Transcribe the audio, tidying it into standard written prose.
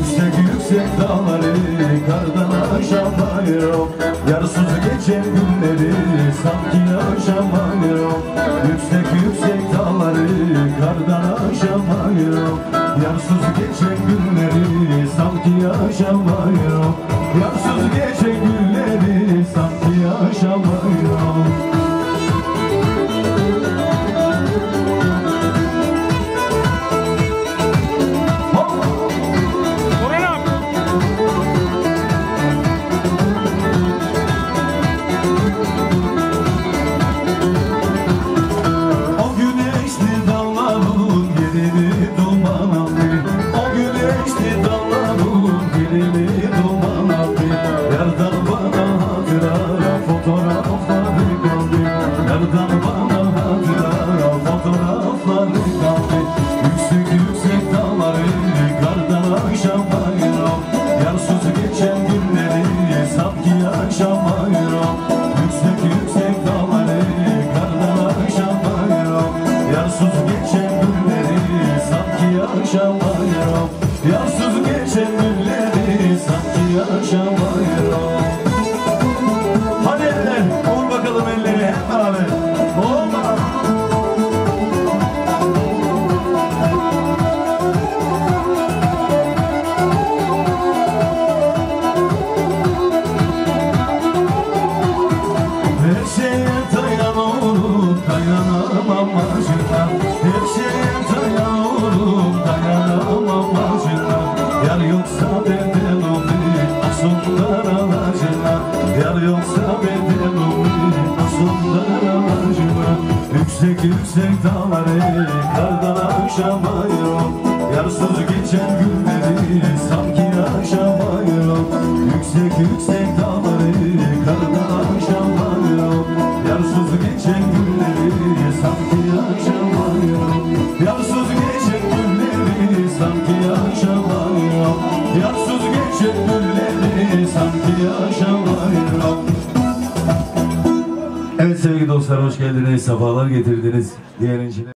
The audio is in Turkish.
Yüksek yüksek dağları kardan aşamıyorum. Yarsız geçen günleri sanki yaşamıyorum. Yüksek yüksek dağları kardan aşamıyorum. Yarsız geçen günleri sanki yaşamıyorum. Yarsız geçen günleri sanki yaşamıyorum. Yarsız geçen günleri sanki yaşamıyorum. Hadi eller, vur bakalım elleri hep beraber. Olma. Her şeye dayanıyorum, dayanamam acına. Her şeye dayanıyorum, dayanamam acına. Yar yoksa benden olur, aslında acına. Yar yoksa benden olur, aslında acına. Yüksek yüksek dağları kardan aşamıyorum. Yarsız geçen günleri sanki yaşamıyorum. Yüksek yüksek dağları kardan aşamıyorum. Yarsız geçen günleri sanki yaşamıyorum. Yarsız geçen günleri sanki yaşamıyorum. Yarsız geçen günleri sanki yaşamıyorum. Evet sevgili dostlar, hoş geldiniz, sefalar getirdiniz. Diğer